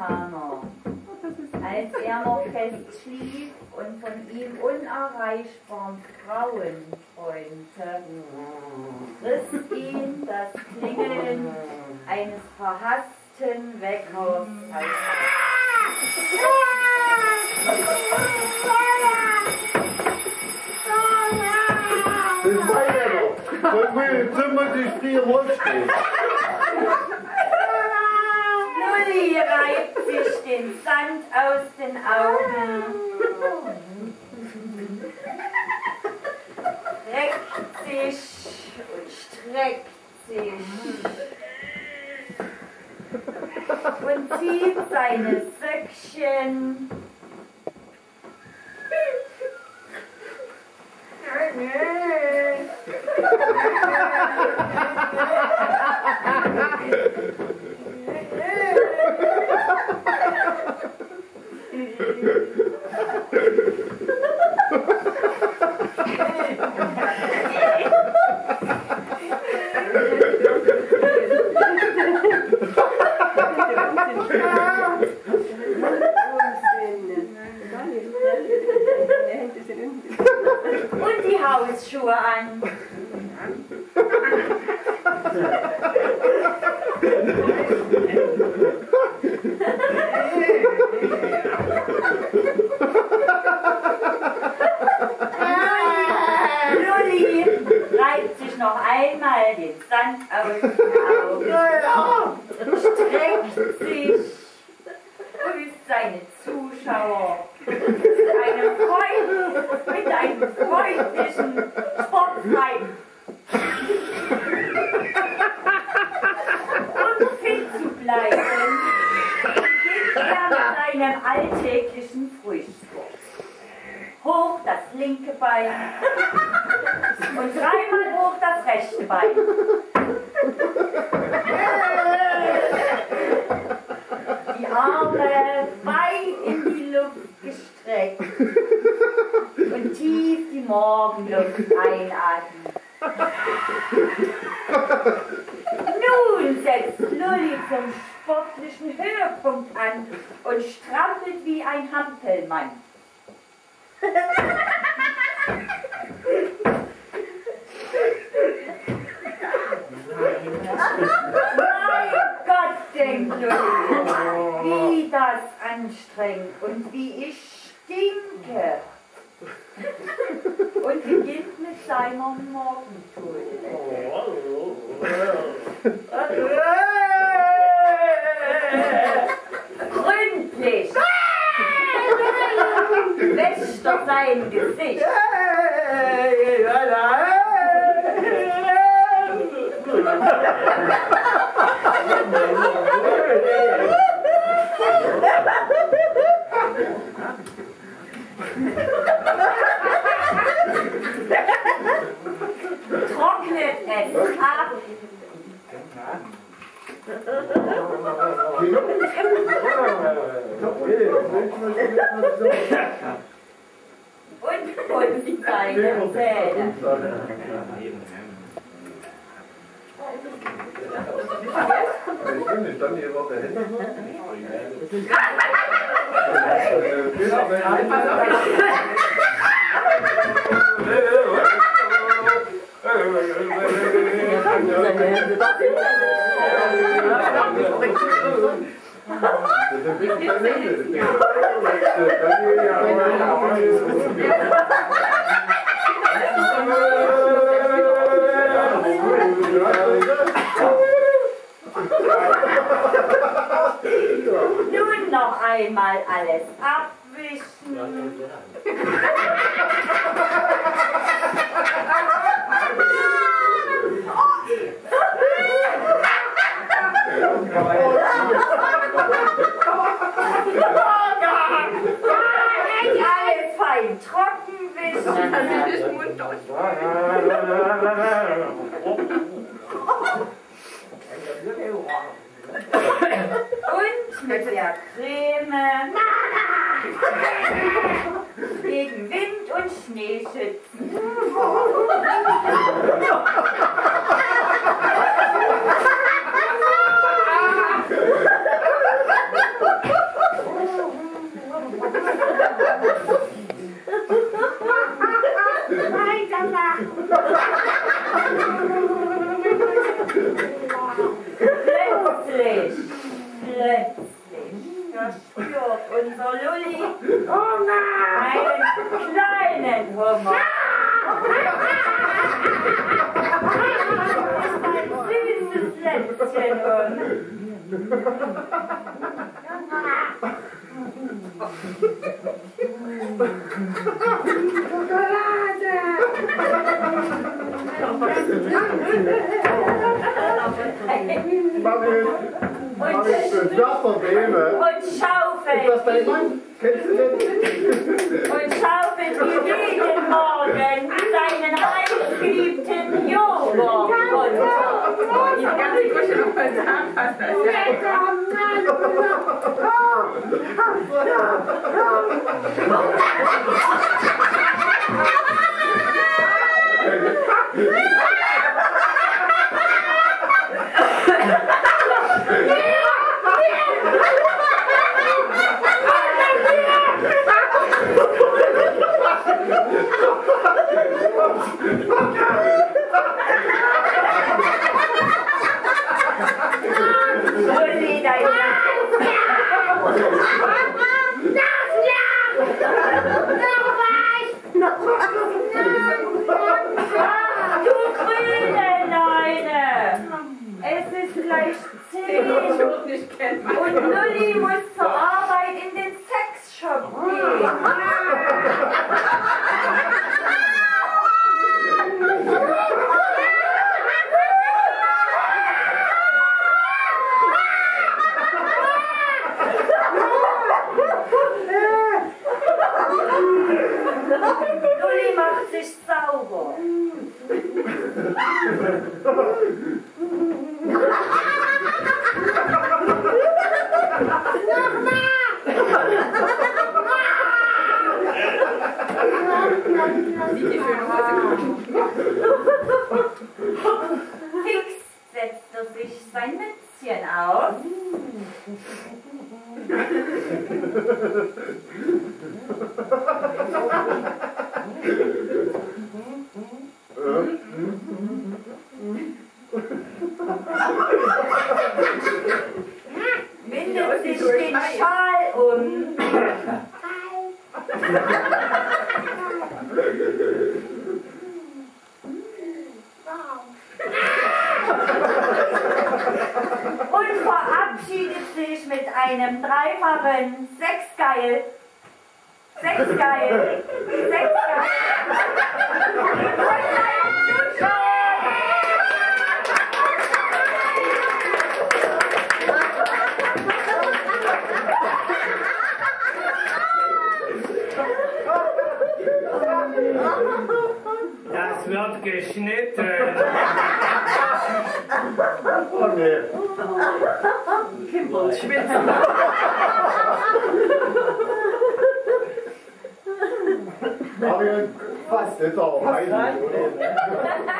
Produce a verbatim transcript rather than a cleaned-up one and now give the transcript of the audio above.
Hammer, als er noch fest schlief und von ihm unerreichbaren Frauen träumte, riss ihn das Klingeln eines verhassten Weckers aus. Das war ja noch. Wollen wir im Zimmer die frie Wurst stehen? Lulli reibt sich den Sand aus den Augen, reckt sich und streckt sich und zieht seine Söckchen und die Hausschuhe an. Lulli reibt sich noch einmal den Sand aus den Augen, streckt sich, grüßt seine Zuschauer mit einem, Freund, mit einem freundlichen Tropfrein. Um fit zu bleiben, beginnt er mit seinem alltäglichen Frühsport. Hoch das linke Bein und dreimal hoch das rechte Bein. Die Arme weit in die Luft gestreckt und tief die Morgenluft einatmen. Nun setzt Lulli zum sportlichen Höhepunkt an und strampelt wie ein Hampelmann. Mein Gott, denkt Lulli, wie das anstrengt und wie ich stinke. Und beginnt mit seiner Morgentoilette. Gründlich wäscht er sein Gesicht. Trocknet es ab. Und putzt seine Zähne. Ich stand hier noch dahinter. Nun noch einmal alles abwischen. Alles fein trocken wischen. Und mit der Creme gegen Wind und Schnee schützen. Plötzlich, plötzlich, da spürt unser Lulli einen kleinen Hummer. Das ist ein süßes Lätzchen und Und schaufelt. Ist das dein Mann? Kennst du den? Und schaufelt wie jeden Morgen seinen heißgeliebten Joghurt runter. Ich kann die Kusche noch mal sagen, was das ist. Und Lulli muss zur Arbeit in den Sexshop gehen. Lulli macht sich sauber. Fix setzt er sich sein Mützchen auf. Bindet sich den Schal um. Und verabschiedet sich mit einem dreifachen Sechsgeil. Sechsgeil. Sechsgeil. Das wird geschnitten. Oh nee. Kimball schwitzen. Aber fast ist auch heilig, oder?